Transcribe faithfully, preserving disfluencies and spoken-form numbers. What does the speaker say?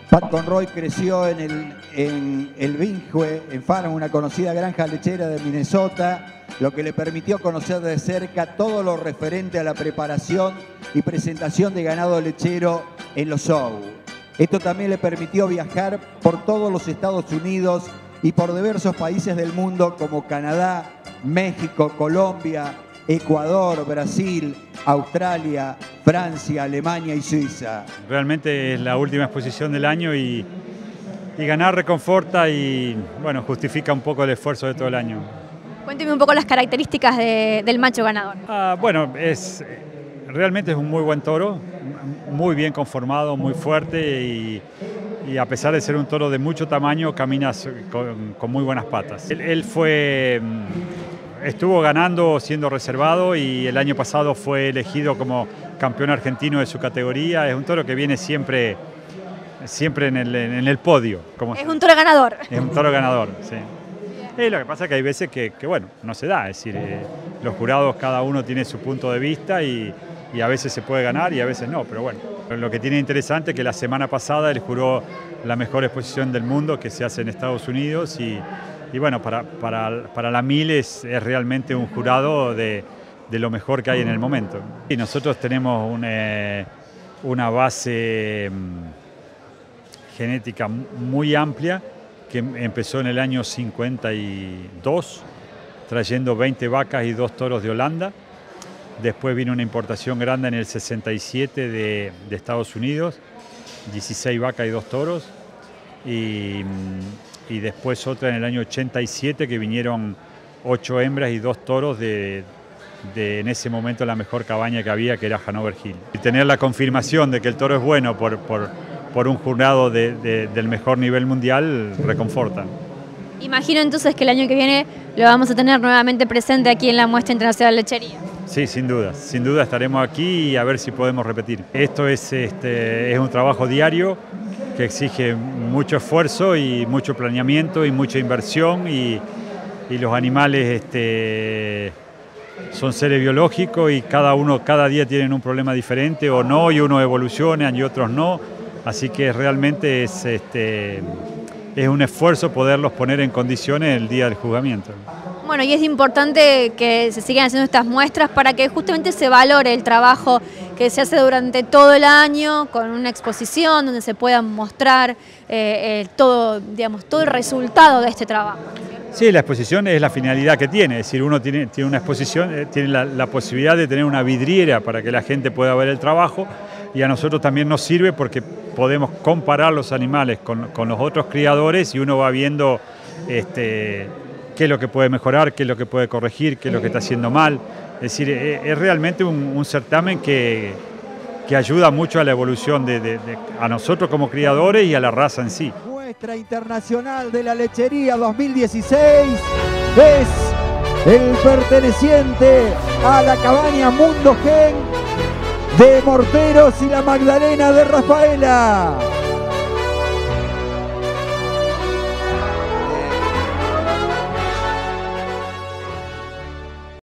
Pat Conroy creció en el, en el Binghue, en Farm, una conocida granja lechera de Minnesota, lo que le permitió conocer de cerca todo lo referente a la preparación y presentación de ganado lechero en los shows. Esto también le permitió viajar por todos los Estados Unidos y por diversos países del mundo como Canadá, México, Colombia, Ecuador, Brasil, Australia, Francia, Alemania y Suiza. Realmente es la última exposición del año y, y ganar reconforta y bueno, justifica un poco el esfuerzo de todo el año. Cuénteme un poco las características de, del macho ganador. Ah, bueno, es, realmente es un muy buen toro, muy bien conformado, muy fuerte y, y a pesar de ser un toro de mucho tamaño, camina con, con muy buenas patas. Él, él fue... Estuvo ganando siendo reservado y el año pasado fue elegido como campeón argentino de su categoría. Es un toro que viene siempre, siempre en, el, en el podio. Como es un toro ganador. Es un toro ganador, sí. Y lo que pasa es que hay veces que, que bueno, no se da. Es decir, eh, los jurados cada uno tiene su punto de vista y, y a veces se puede ganar y a veces no. Pero bueno, lo que tiene interesante es que la semana pasada él juró la mejor exposición del mundo que se hace en Estados Unidos y Y bueno, para, para, para la mil es, es realmente un jurado de, de lo mejor que hay en el momento. Y nosotros tenemos una, una base genética muy amplia que empezó en el año cincuenta y dos, trayendo veinte vacas y dos toros de Holanda. Después vino una importación grande en el sesenta y siete de, de Estados Unidos, dieciséis vacas y dos toros. Y, y después otra en el año ochenta y siete que vinieron ocho hembras y dos toros de, de en ese momento la mejor cabaña que había, que era Hanover Hill. Y tener la confirmación de que el toro es bueno por, por, por un jurado de, de, del mejor nivel mundial reconforta. Imagino entonces que el año que viene lo vamos a tener nuevamente presente aquí en la Muestra Internacional de Lechería. Sí, sin duda, sin duda estaremos aquí y a ver si podemos repetir. Esto es, este, es un trabajo diario que exige mucho esfuerzo y mucho planeamiento y mucha inversión y, y los animales este, son seres biológicos y cada uno, cada día tienen un problema diferente o no, y unos evolucionan y otros no, así que realmente es, este, es un esfuerzo poderlos poner en condiciones el día del juzgamiento. Bueno, y es importante que se sigan haciendo estas muestras para que justamente se valore el trabajo que se hace durante todo el año, con una exposición donde se pueda mostrar eh, el todo, digamos, todo el resultado de este trabajo. Sí, la exposición es la finalidad que tiene, es decir, uno tiene, tiene una exposición, tiene la, la posibilidad de tener una vidriera para que la gente pueda ver el trabajo, y a nosotros también nos sirve porque podemos comparar los animales con, con los otros criadores y uno va viendo este, qué es lo que puede mejorar, qué es lo que puede corregir, qué es lo que está haciendo mal. Es decir, es, es realmente un, un certamen que, que ayuda mucho a la evolución de, de, de, a nosotros como criadores y a la raza en sí. Muestra Internacional de la Lechería dos mil dieciséis es el perteneciente a la cabaña Mundo Gen de Morteros y la Magdalena de Rafaela.